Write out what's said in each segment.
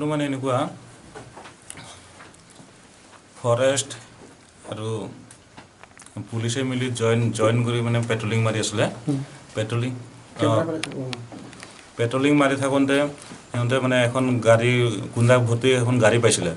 মানে এনেকুৱা ফৰেষ্ট আৰু পুলিচে মিলি জয়েন কৰি মানে পেট্ৰলিং মাৰি আছিলে পেট্ৰলিং মাৰি থাকোঁতে সিহঁতে মানে এখন গাড়ী গুণ্ডা ভৰ্তি এখন গাড়ী পাইছিলে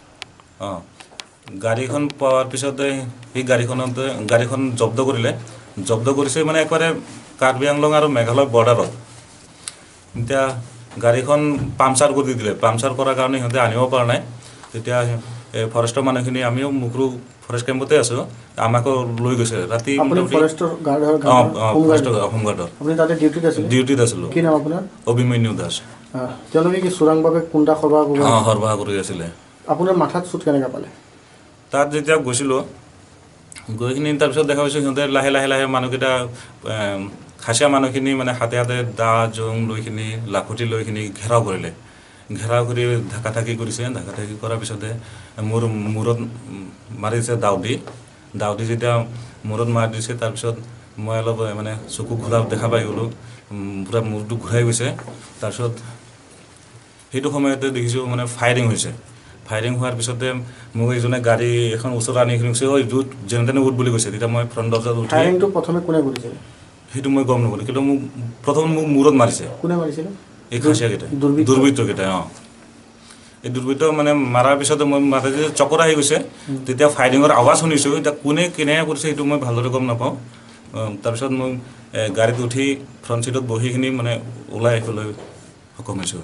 গাড়ীখন পোৱাৰ পিছতে সেই গাড়ীখন জব্দ কৰিছে মানে একবাৰে কাৰ্বি আংলং আৰু মেঘালয় বৰ্ডাৰত এতিয়া গাড়ীখন পামচাৰ কৰি দিলে পামচাৰ কৰাৰ কাৰণে সিহঁতে আনিব পৰা নাই তেতিয়া ফৰেষ্টৰ মানুহখিনি আমিও মুকৰু ফৰেষ্ট কেম্পতে আছো আমাকো লৈ গৈছে ৰাতি ফৰেষ্টৰ হোমগাৰ্ডৰ আপুনি তাতে ডিউটিত আছিলো কি নাম আপোনাৰ অভিমন্যু দাস তেওঁলোকে কি চোৰাংভাৱে কুণ্ডা সৰবৰাহ কৰি আছিলে আপোনাৰ মাথাত চুট কেনেকৈ পালে তাত যেতিয়া গৈছিলোঁ গৈখিনি তাৰপিছত দেখা পাইছোঁ সিহঁতে লাহে লাহে মানুহকেইটা খাচীয়া মানুহখিনি মানে হাতে দা জং লৈখিনি লাখুটি লৈখিনি ঘেৰাও কৰিলে ঘেৰাও কৰি ঢাকি কৰিছে ঢাকি কৰাৰ পিছতে মূৰত মাৰিছে দাউদি যেতিয়া মূৰত মাৰি দিছে তাৰপিছত মই অলপ মানে চকু ঘূৰা দেখা পাই গ'লোঁ পূৰা মূৰটো ঘূৰাই গৈছে তাৰপিছত সেইটো সময়তে দেখিছোঁ মানে ফায়াৰিং হৈছে ফায়াৰিং হোৱাৰ পিছতে মোক এইজনে গাড়ী এখন ওচৰত আনি কৈছে ঐ জুত যেনে তেনে উঠ বুলি কৈছে তেতিয়া মই ফ্ৰণ্ট দৰ্জাত উঠি ফায়াৰিংটো প্ৰথমে কোনে কৰিছিলে সেইটো মই গম নাপালোঁ কিন্তু মোক প্ৰথম মোক মূৰত মাৰিছে কোনে মাৰিছিলে এই খাচীয়াকেইটা দুৰ্বৃত্তকেইটা এই দুৰ্বৃত্ত মানে মাৰাৰ পিছতে মই মাথাত চকৰ আহি গৈছে তেতিয়া ফায়াৰিঙৰ আৱাজ শুনিছোঁ এতিয়া কোনে কেনেকৈ কৰিছে সেইটো মই ভালদৰে গম নাপাওঁ তাৰপিছত মই গাড়ীত উঠি ফ্ৰণ্ট ছিটত বহিখিনি মানে ওলাই আহিবলৈ সক্ষম হৈছোঁ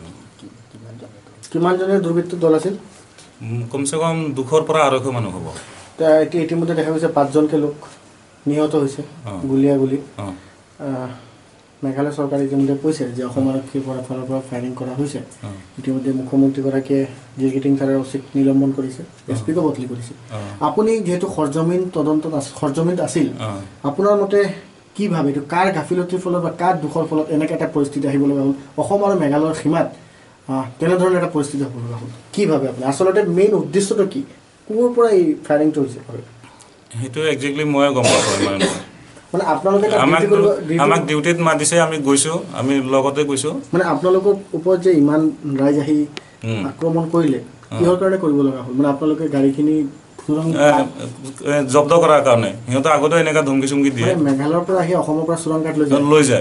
কিমানজনীয়া দুৰ্বৃত্ত দল আছিল কমচে কম 200 পৰা 250 মানুহ হ'ব ইতিমধ্যে দেখা গৈছে 5জনকে লোক নিহত হৈছে গুলি মেঘালয় চৰকাৰে ইতিমধ্যে কৈছে যে অসম আৰক্ষীৰ ফালৰ পৰা ফায়াৰিং কৰা হৈছে ইতিমধ্যে মুখ্যমন্ত্ৰীগৰাকীয়ে জিগিটিং থানাৰ অচিক নিলম্বন কৰিছে এছপিকো বদলি কৰিছে আপুনি যিহেতু সৰজমিনত আছিল আপোনাৰ মতে কি ভাবে এইটো কাৰ গাফিলতিৰ ফলত বা কাৰ দুখৰ ফলত এনেকৈ এটা পৰিস্থিতি আহিব লগা হ'ল অসম আৰু মেঘালয়ৰ সীমাত তেনেধৰণৰ এটা পৰিস্থিতি হ'ব লগা হ'ল কি ভাবে আপুনি আচলতে মেইন উদ্দেশ্যটো কি ক'ৰ পৰা এই ফায়াৰিংটো হৈছে সেইটো একজেক্টলি মই গম নাপাওঁ মানে আপোনালোকে আমাক ডিউটিত মাতিছে আমি গৈছোঁ আমি লগতে গৈছোঁ মানে আপোনালোকৰ ওপৰত যে ইমান ৰাইজ আহি আক্ৰমণ কৰিলে কিহৰ কাৰণে কৰিব লগা হ'ল মানে আপোনালোকে গাড়ীখিনি জব্দ কৰাৰ কাৰণে সিহঁতে আগতে এনেকুৱা ধমকি চমকি দিয়ে মেঘালয়ৰ পৰা আহি অসমৰ পৰা চোৰাং কাঠ লৈ যায়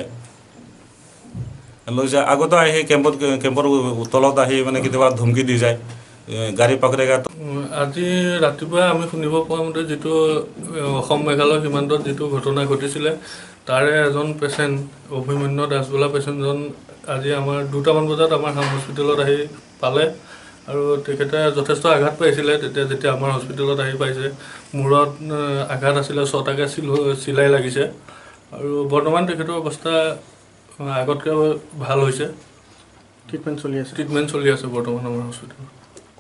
আগতে আহি কেম্পৰ তলত আহি মানে কেতিয়াবা ধমকি দি যায় গাড়ী পাকৰে আজি ৰাতিপুৱা আমি শুনিব পোৱা মতে যিটো অসম মেঘালয় সীমান্তত যিটো ঘটনা ঘটিছিলে তাৰে এজন পেচেণ্ট অভিমন্যু দাস বোলা পেচেণ্টজন আজি আমাৰ 2টামান বজাত আমাৰ হস্পিটেলত আহি পালে আৰু তেখেতে যথেষ্ট আঘাত পাইছিলে যেতিয়া আমাৰ হস্পিটেলত আহি পাইছে মূৰত আঘাত আছিলে 6টাকৈ চিলাই লাগিছে আৰু বৰ্তমান তেখেতৰ অৱস্থা আগতকৈ ভাল হৈছে ট্ৰিটমেণ্ট চলি আছে বৰ্তমান আমাৰ হস্পিটেলত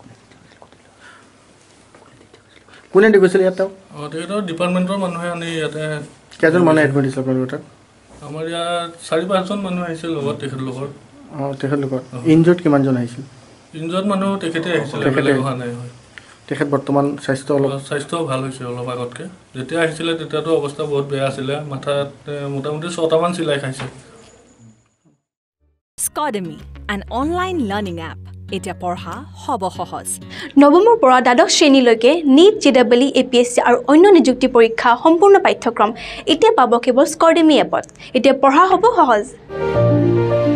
কোনে দি গৈছিল ইয়াত তেখেতৰ ডিপাৰ্টমেণ্টৰ মানুহে আনি ইয়াতে কেইজন মানুহ এডমিট দিছিল আপোনালোকৰ তাত আমাৰ ইয়াত 4-5জন মানুহ আহিছিল লগত তেখেতলোকৰ ইনজৰ্ড কিমানজন আহিছিল ইনজৰ্ড মানুহ তেখেতে আহিছিল অহা নাই হয় তেখেত বৰ্তমান স্বাস্থ্য ভাল হৈছে অলপ আগতকৈ যেতিয়া আহিছিলে তেতিয়াতো অৱস্থা বহুত বেয়া আছিলে মাথাত মোটামুটি 6টামান চিলাই খাইছে Scodemy, an online learning app. এতিয়া পঢ়া হ'ব সহজ নৱমৰ পৰা দ্বাদশ শ্ৰেণীলৈকে নীট JEE APSC আৰু অন্য নিযুক্তি পৰীক্ষা সম্পূৰ্ণ পাঠ্যক্ৰম এতিয়া পাব কেৱল Scodemy এপত এতিয়া পঢ়া হ'ব সহজ